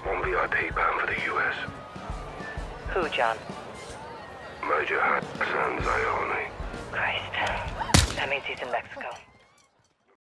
One VIP bound for the US. Who, John? Major Hassan Zyoni. Christ. That means he's in Mexico.